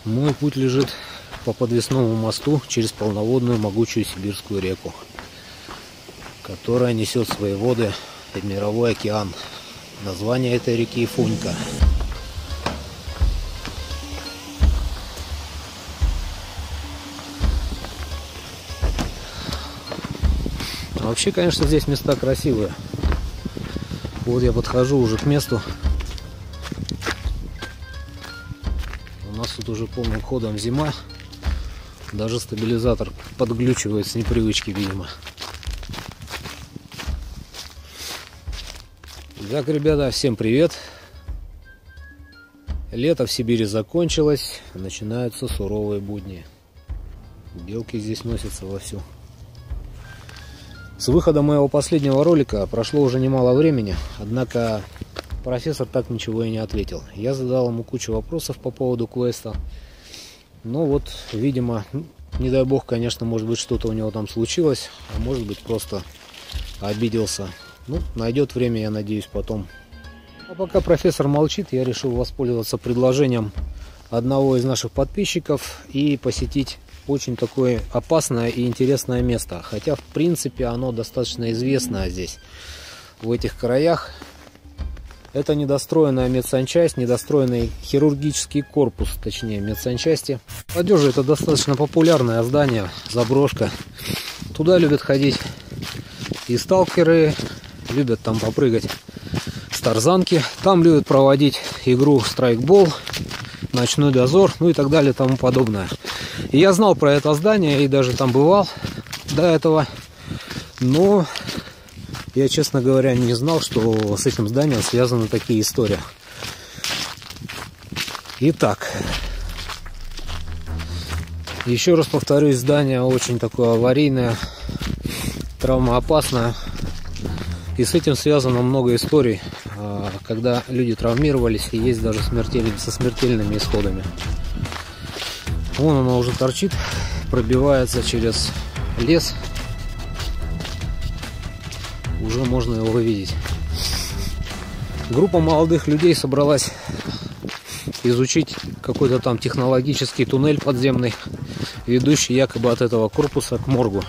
Мой путь лежит по подвесному мосту через полноводную могучую Сибирскую реку, которая несет свои воды в мировой океан. Название этой реки Фунька. Вообще, конечно, здесь места красивые. Вот я подхожу уже к месту. У нас тут уже полным ходом зима. Даже стабилизатор подглючивает с непривычки, видимо. Итак, ребята, всем привет. Лето в Сибири закончилось. Начинаются суровые будни. Белки здесь носятся вовсю. С выхода моего последнего ролика прошло уже немало времени, однако профессор так ничего и не ответил. Я задал ему кучу вопросов по поводу квеста. Но вот, видимо, не дай бог, конечно, может быть, что-то у него там случилось, а может быть, просто обиделся. Ну, найдет время, я надеюсь, потом. А пока профессор молчит, я решил воспользоваться предложением одного из наших подписчиков и посетить очень такое опасное и интересное место. Хотя, в принципе, оно достаточно известное здесь, в этих краях. Это недостроенная медсанчасть, недостроенный хирургический корпус, точнее, медсанчасти. Молодежи это достаточно популярное здание, заброшка. Туда любят ходить и сталкеры, любят там попрыгать с тарзанки. Там любят проводить игру страйкбол, ночной дозор, ну и так далее, тому подобное. И я знал про это здание и даже там бывал до этого, но я, честно говоря, не знал, что с этим зданием связаны такие истории. Итак, еще раз повторюсь, здание очень такое аварийное, травмоопасное. И с этим связано много историй, когда люди травмировались и есть даже со смертельными исходами. Вон оно уже торчит, пробивается через лес. Уже можно его увидеть. Группа молодых людей собралась изучить какой-то там технологический туннель подземный, ведущий якобы от этого корпуса к моргу.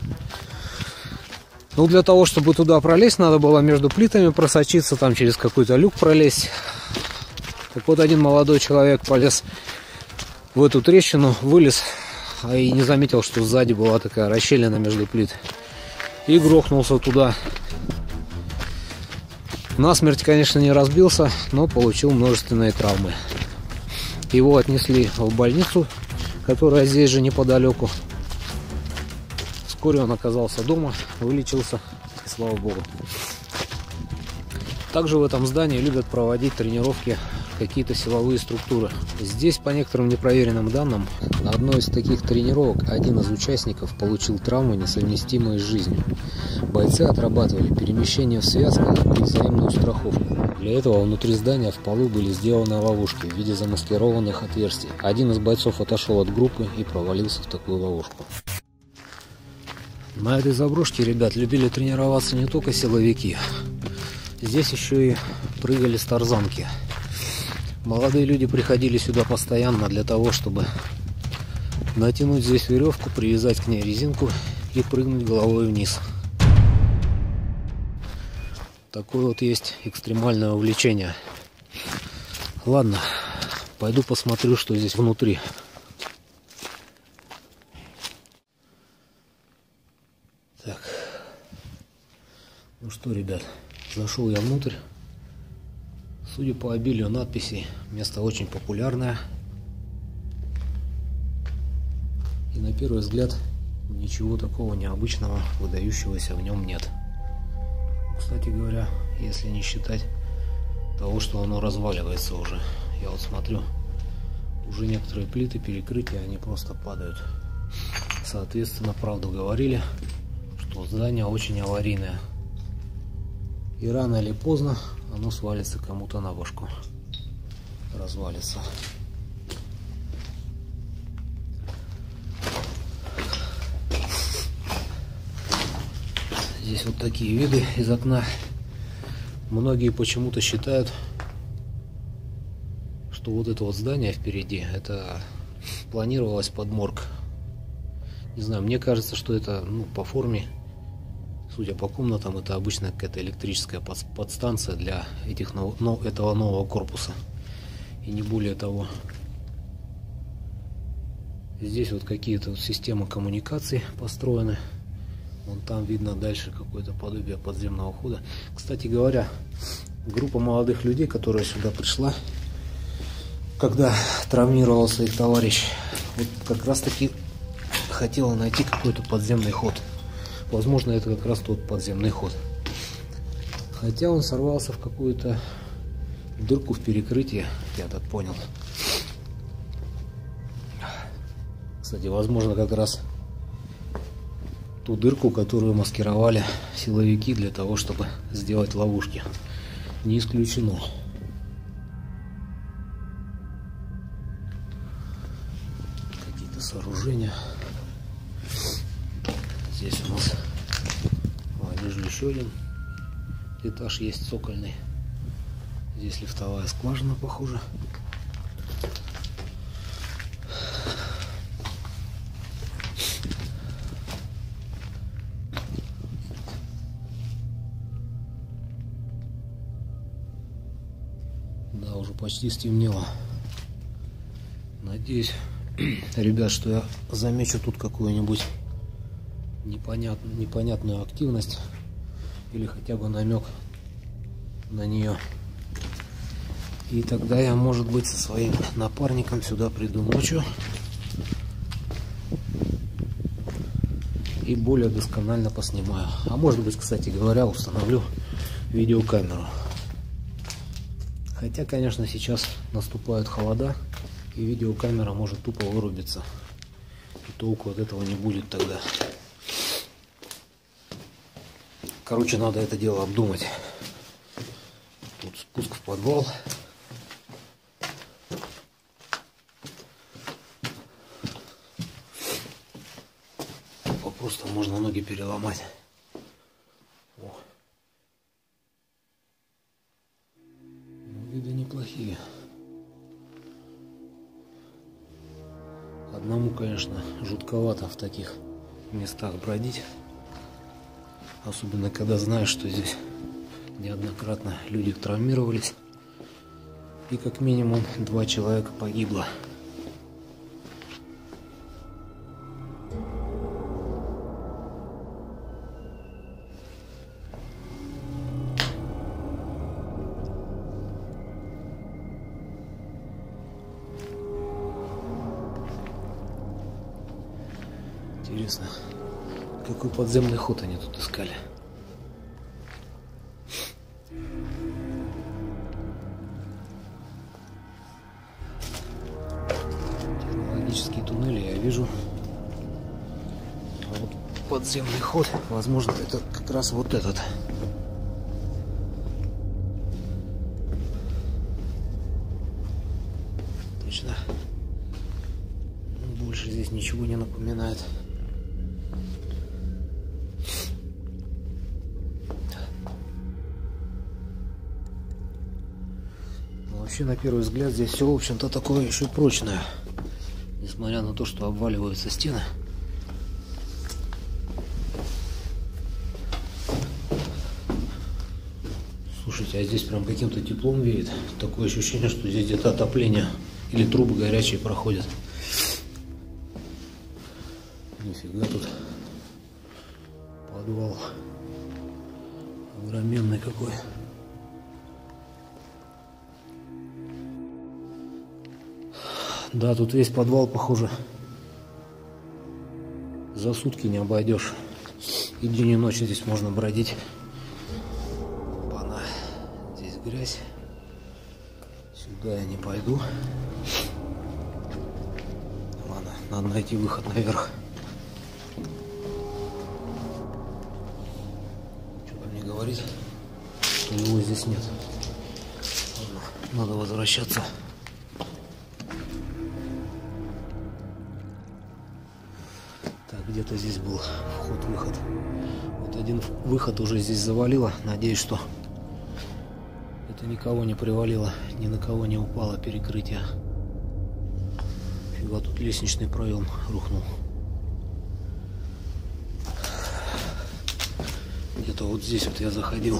Ну, для того, чтобы туда пролезть, надо было между плитами просочиться, там через какой-то люк пролезть. Так вот, один молодой человек полез в эту трещину, вылез, и не заметил, что сзади была такая расщелина между плит. И грохнулся туда. Насмерть, конечно, не разбился, но получил множественные травмы. Его отнесли в больницу, которая здесь же неподалеку. Вскоре он оказался дома, вылечился, и слава богу. Также в этом здании любят проводить тренировки какие-то силовые структуры. Здесь, по некоторым непроверенным данным, на одной из таких тренировок один из участников получил травмы, несовместимые с жизнью. Бойцы отрабатывали перемещение в связках и взаимную страховку. Для этого внутри здания в полу были сделаны ловушки в виде замаскированных отверстий. Один из бойцов отошел от группы и провалился в такую ловушку. На этой заброшке, ребят, любили тренироваться не только силовики. Здесь еще и прыгали с тарзанки. Молодые люди приходили сюда постоянно для того, чтобы натянуть здесь веревку, привязать к ней резинку и прыгнуть головой вниз. Такое вот есть экстремальное увлечение. Ладно, пойду посмотрю, что здесь внутри. Так, ну что, ребят, зашел я внутрь. Судя по обилию надписей, место очень популярное. И на первый взгляд ничего такого необычного, выдающегося в нем нет. Кстати говоря, если не считать того, что оно разваливается уже. Я вот смотрю, уже некоторые плиты перекрытия, они просто падают. Соответственно, правду говорили, что здание очень аварийное. И рано или поздно оно свалится кому-то на башку. Развалится. Здесь вот такие виды из окна. Многие почему-то считают, что вот это вот здание впереди, это планировалась под морг. Не знаю, мне кажется, что это, ну, по форме, судя по комнатам, это обычная какая-то электрическая подстанция для этого нового корпуса. И не более того. Здесь вот какие-то вот системы коммуникаций построены. Вон там видно дальше какое-то подобие подземного хода. Кстати говоря, группа молодых людей, которая сюда пришла, когда травмировался их товарищ, вот как раз таки хотела найти какой-то подземный ход. Возможно, это как раз тот подземный ход. Хотя он сорвался в какую-то дырку в перекрытии, я так понял. Кстати, возможно, как раз ту дырку, которую маскировали силовики для того, чтобы сделать ловушки. Не исключено. Какие-то сооружения. Здесь у нас, вижу, еще один этаж есть, цокольный. Здесь лифтовая скважина, похоже. Да, уже почти стемнело. Надеюсь, ребят, что я замечу тут какую-нибудь непонятную активность или хотя бы намек на нее. И тогда я, может быть, со своим напарником сюда приду ночью и более досконально поснимаю. А может быть, кстати говоря, установлю видеокамеру. Хотя, конечно, сейчас наступают холода, и видеокамера может тупо вырубиться. И толку от этого не будет тогда. Короче, надо это дело обдумать. Тут спуск в подвал. Просто можно ноги переломать. О. Виды неплохие. Одному, конечно, жутковато в таких местах бродить. Особенно, когда знаешь, что здесь неоднократно люди травмировались. И как минимум 2 человека погибло. Интересно, какой подземный ход они тут искали. Технологические туннели я вижу. А вот подземный ход, возможно, это как раз вот этот. Точно. Больше здесь ничего не напоминает. Вообще, на первый взгляд, здесь все, в общем-то, такое еще прочное. Несмотря на то, что обваливаются стены. Слушайте, а здесь прям каким-то теплом веет. Такое ощущение, что здесь где-то отопление или трубы горячие проходят. Нифига тут подвал огроменный какой. Да, тут весь подвал, похоже, за сутки не обойдешь. И день и ночь здесь можно бродить. Опа-на. Здесь грязь. Сюда я не пойду. Ладно, надо найти выход наверх. Что-то мне говорит, что его здесь нет. Ладно, надо возвращаться. Где-то здесь был вход-выход. Вот один выход уже здесь завалило. Надеюсь, что это никого не привалило, ни на кого не упало перекрытие. Фига, тут лестничный проем рухнул. Где-то вот здесь вот я заходил.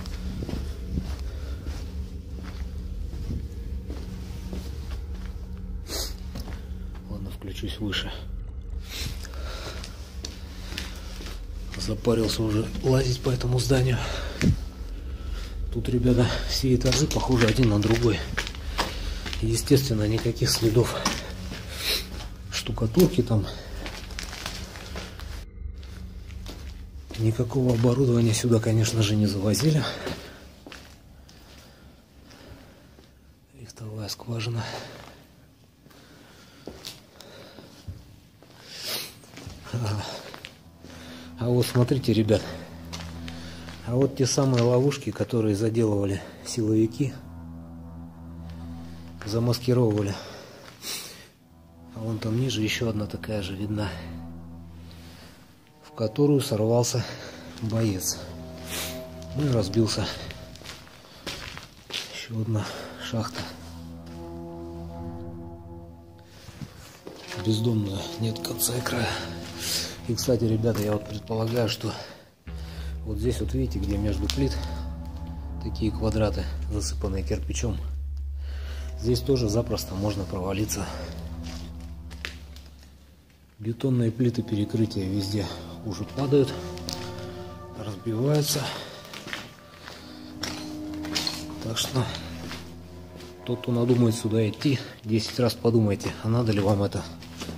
Ладно, включусь выше. Запарился уже лазить по этому зданию. Тут, ребята, все этажи похожи один на другой. Естественно, никаких следов штукатурки там. Никакого оборудования сюда, конечно же, не завозили. Лифтовая скважина. А вот смотрите, ребят. А вот те самые ловушки, которые заделывали силовики, замаскировывали. А вон там ниже еще одна такая же видна, в которую сорвался боец. Ну и разбился. Еще одна шахта. Бездомная, нет конца и края. И, кстати, ребята, я вот предполагаю, что вот здесь вот видите, где между плит такие квадраты, засыпанные кирпичом, здесь тоже запросто можно провалиться. Бетонные плиты перекрытия везде уже падают, разбиваются. Так что тот, кто надумает сюда идти, 10 раз подумайте, а надо ли вам это.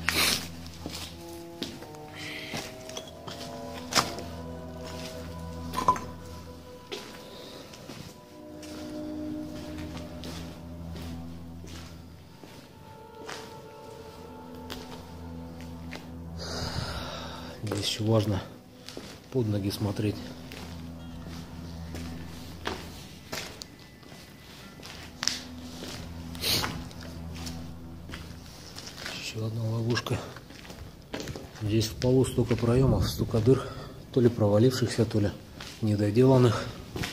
Здесь еще важно под ноги смотреть. Еще одна ловушка. Здесь в полу столько проемов, столько дыр, то ли провалившихся, то ли недоделанных.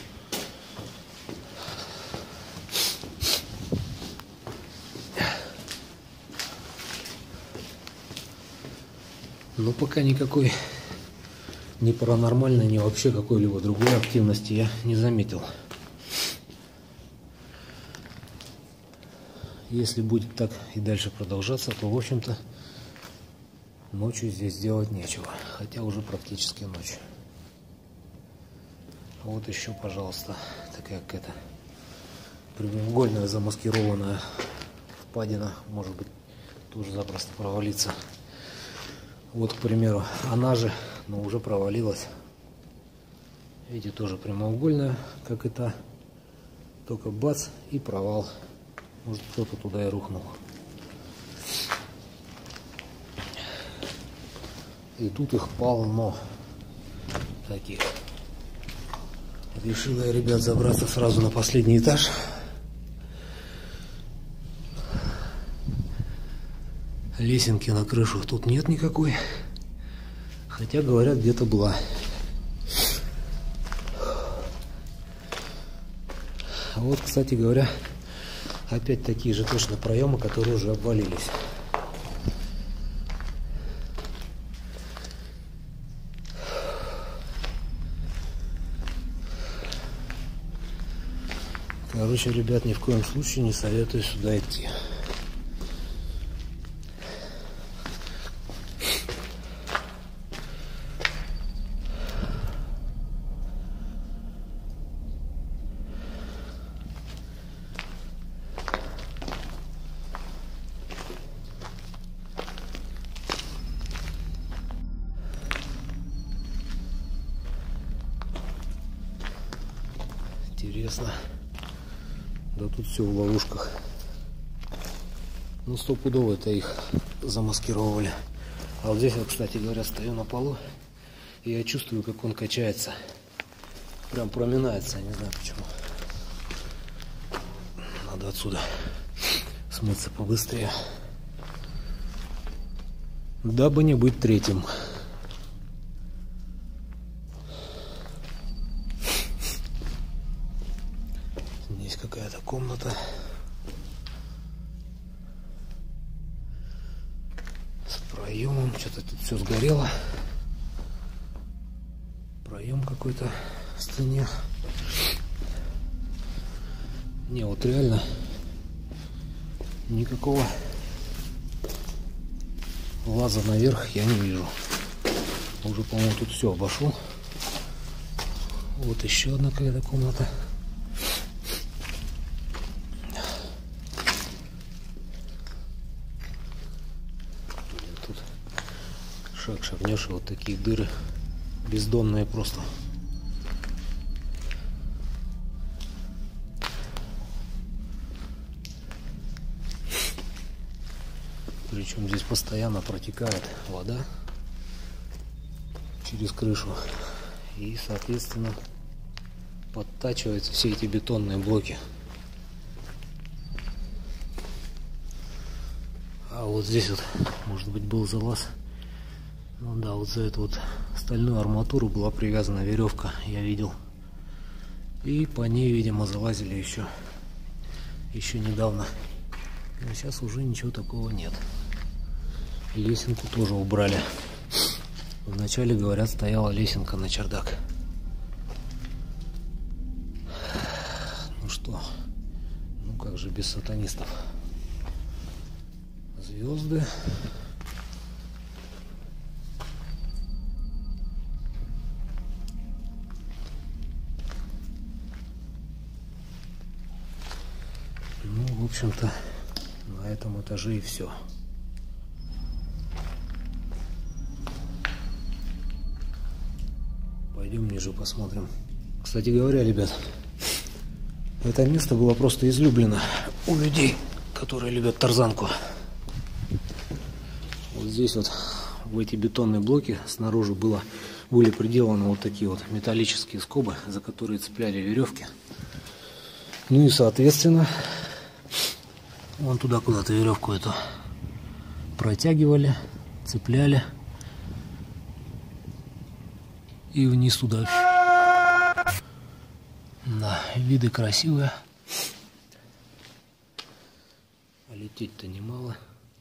Но пока никакой ни паранормальной, ни вообще какой-либо другой активности я не заметил. Если будет так и дальше продолжаться, то, в общем-то, ночью здесь делать нечего. Хотя уже практически ночь. А вот еще, пожалуйста, такая какая-то прямоугольная замаскированная впадина. Может быть, тоже запросто провалиться. Вот, к примеру, она же, но уже провалилась. Видите, тоже прямоугольная, как и та. Только бац и провал. Может, кто-то туда и рухнул. И тут их полно таких. Решил я, ребят, забраться сразу на последний этаж. Лесенки на крышу тут нет никакой. Хотя, говорят, где-то была. А вот, кстати говоря, опять такие же точно проемы, которые уже обвалились. Короче, ребят, ни в коем случае не советую сюда идти. Интересно. Да тут все в ловушках. Ну, стопудово это их замаскировали. А вот здесь вот, кстати говоря, стою на полу, и я чувствую, как он качается. Прям проминается, не знаю почему. Надо отсюда смыться побыстрее, дабы не быть третьим. Здесь какая-то комната. проемом. Что-то тут все сгорело. Проем какой-то в стене. Не, вот реально никакого лаза наверх я не вижу. Уже, по-моему, тут все обошел. Вот еще одна какая-то комната. Тут шагнешь, и вот такие дыры бездонные просто. Причем здесь постоянно протекает вода через крышу и, соответственно, подтачиваются все эти бетонные блоки. А вот здесь вот, может быть, был залаз. Ну да, вот за эту вот стальную арматуру была привязана веревка, я видел. И по ней, видимо, залазили еще недавно. Но сейчас уже ничего такого нет. Лесенку тоже убрали. Вначале, говорят, стояла лесенка на чердак. Ну что, ну как же без сатанистов? Звезды. Ну, в общем-то, на этом этаже и все. Пойдем ниже посмотрим. Кстати говоря, ребят, это место было просто излюблено у людей, которые любят тарзанку. Вот здесь вот в эти бетонные блоки снаружи были приделаны вот такие вот металлические скобы, за которые цепляли веревки. Ну и соответственно вон туда куда-то веревку эту протягивали, цепляли и вниз туда. Да, виды красивые. А лететь-то немало.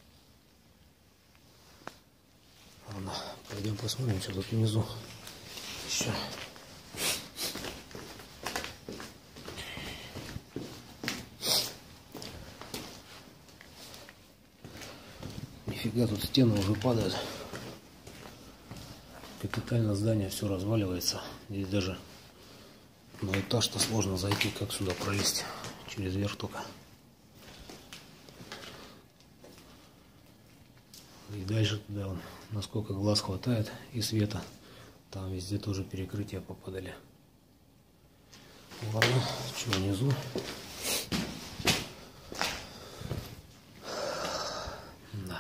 Ладно, пойдем посмотрим, что тут внизу еще. Нифига, тут стены уже падают. Капитально здание все разваливается. Здесь даже на этаж-то сложно зайти, как сюда пролезть. Через верх только. И дальше туда, вон, насколько глаз хватает и света, там везде тоже перекрытия попадали. Ладно, что внизу? Да.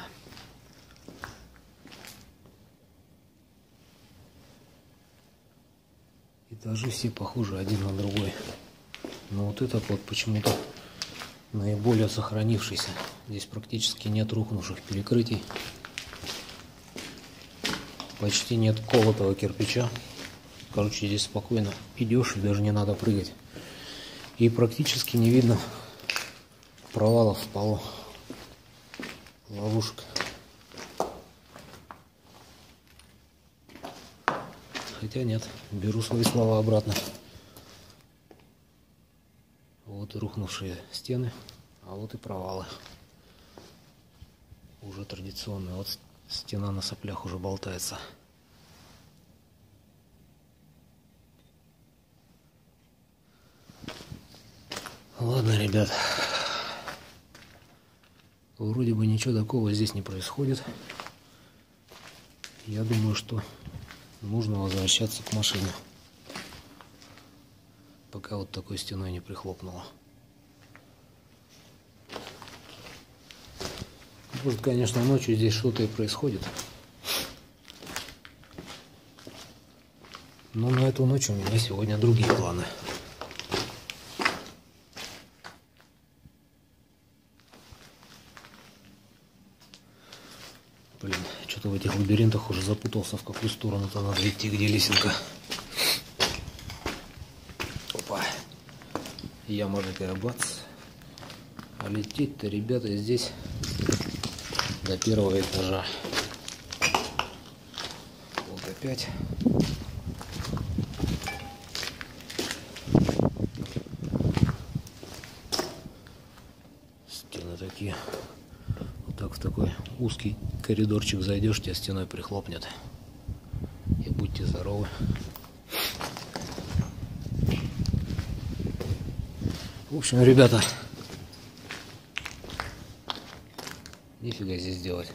Этажи все похожи один на другой. Но вот этот вот почему-то наиболее сохранившийся. Здесь практически нет рухнувших перекрытий. Почти нет колотого кирпича. Короче, здесь спокойно идешь и даже не надо прыгать. И практически не видно провалов в полу. Ловушек. Хотя нет, беру свои слова обратно. Вот и рухнувшие стены, а вот и провалы. Уже традиционные. Вот стена на соплях уже болтается. Ладно, ребят. Вроде бы ничего такого здесь не происходит. Я думаю, что нужно возвращаться к машине. Пока вот такой стеной не прихлопнуло. Может, конечно, ночью здесь что-то и происходит. Но на эту ночь у меня сегодня другие планы. Блин, что-то в этих лабиринтах уже запутался, в какую сторону-то надо идти, где лесенка. Опа. Яма такая, бац. А лететь-то, ребята, здесь до первого этажа. опять. Стены такие. Вот так в такой узкий коридорчик зайдешь, тебя стеной прихлопнет. И будьте здоровы. В общем, ребята, нифига здесь делать.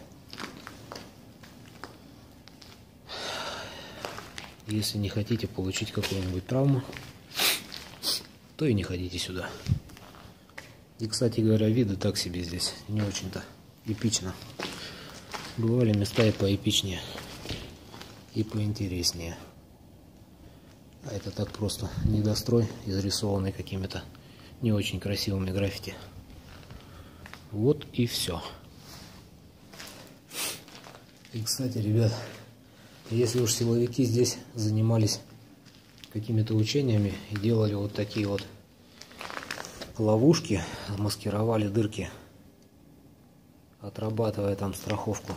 Если не хотите получить какую-нибудь травму, то и не ходите сюда. И, кстати говоря, виды так себе здесь, не очень-то эпично. Бывали места и поэпичнее, и поинтереснее. А это так просто недострой, изрисованный какими-то не очень красивыми граффити. Вот и все. И, кстати, ребят, если уж силовики здесь занимались какими-то учениями и делали вот такие вот ловушки, маскировали дырки, отрабатывая там страховку,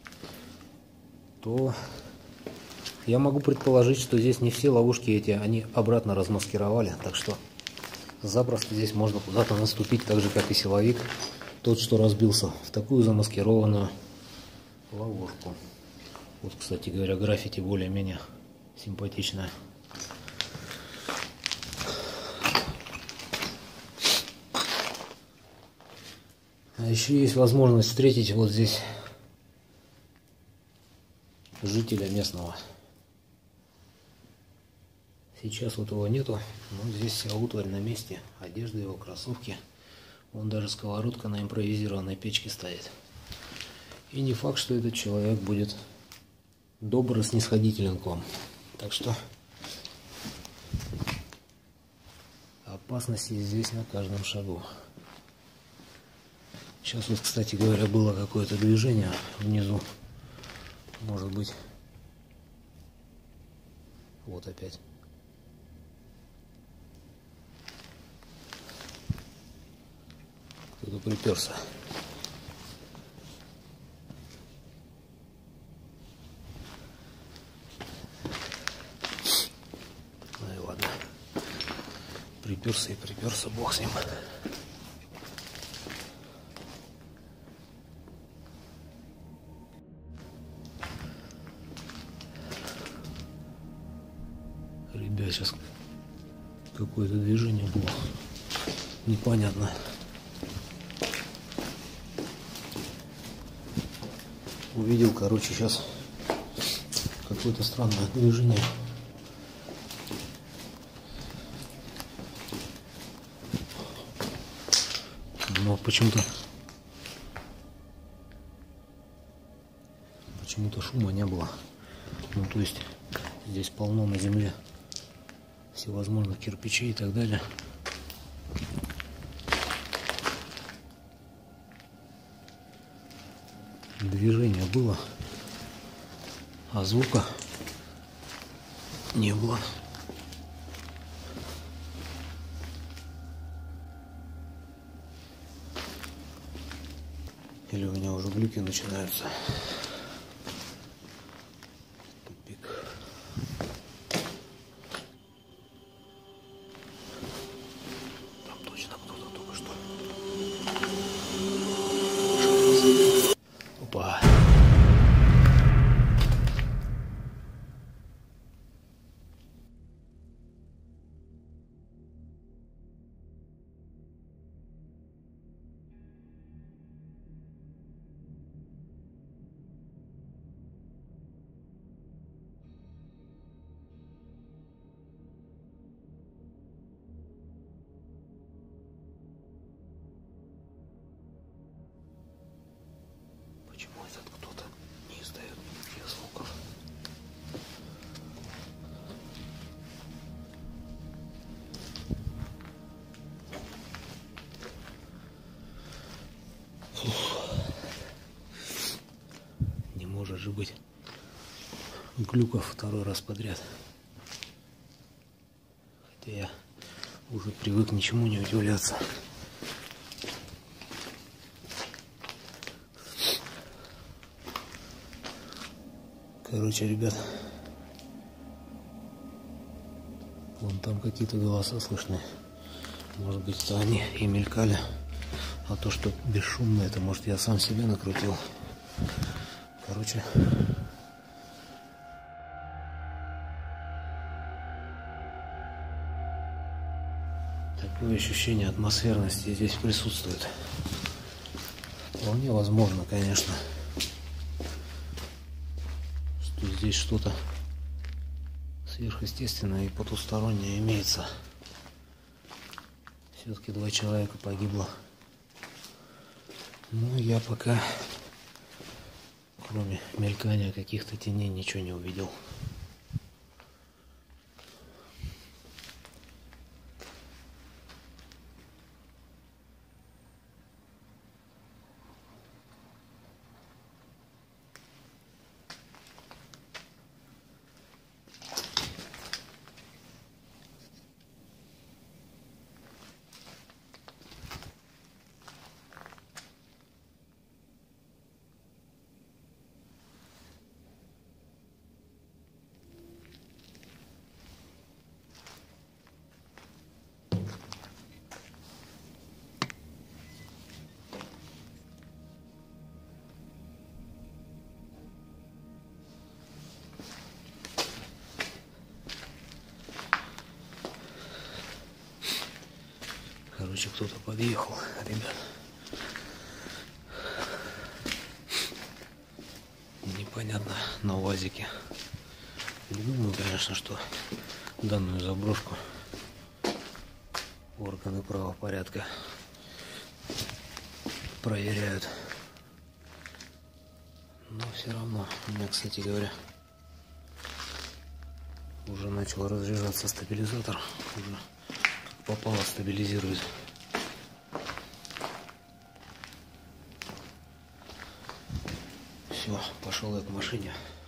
то я могу предположить, что здесь не все ловушки эти они обратно размаскировали, так что запросто здесь можно куда-то наступить, так же как и силовик, тот, что разбился, в такую замаскированную ловушку. Вот, кстати говоря, граффити более-менее симпатичное. А еще есть возможность встретить вот здесь жителя местного. Сейчас вот его нету, но здесь вся утварь на месте, одежда его, кроссовки. Вон даже сковородка на импровизированной печке стоит. И не факт, что этот человек будет добр и снисходителен к вам. Так что опасности здесь на каждом шагу. Сейчас вот, кстати говоря, было какое-то движение внизу. Может быть, вот опять. Кто-то приперся. Ну и ладно. Приперся и приперся, бог с ним. Ребят, сейчас какое-то движение было. Непонятно. Увидел, короче, сейчас какое-то странное движение. Но почему-то шума не было. Ну, то есть здесь полно на земле всевозможных кирпичей и так далее. Движение было, а звука не было. Или у меня уже глюки начинаются. Тупик. Там точно кто-то только что. Опа. Почему этот кто-то не издает никаких звуков? Не может же быть глюков второй раз подряд. Хотя я уже привык ничему не удивляться. Короче, ребят, Там какие-то голоса слышны. Может быть, это они и мелькали. А то, что бесшумно, это может я сам себе накрутил. Короче. Такое ощущение атмосферности здесь присутствует. Вполне возможно, конечно, что здесь что-то сверхъестественное и потустороннее имеется. Все-таки 2 человека погибло. Но я пока, кроме мелькания каких-то теней, ничего не увидел. Короче, кто-то подъехал, ребят. Непонятно, на УАЗике. Не думаю, конечно, что данную заброшку органы правопорядка проверяют. Но все равно, у меня, кстати говоря, уже начал разряжаться стабилизатор. Уже как попало стабилизирует. Все, пошел я к машине.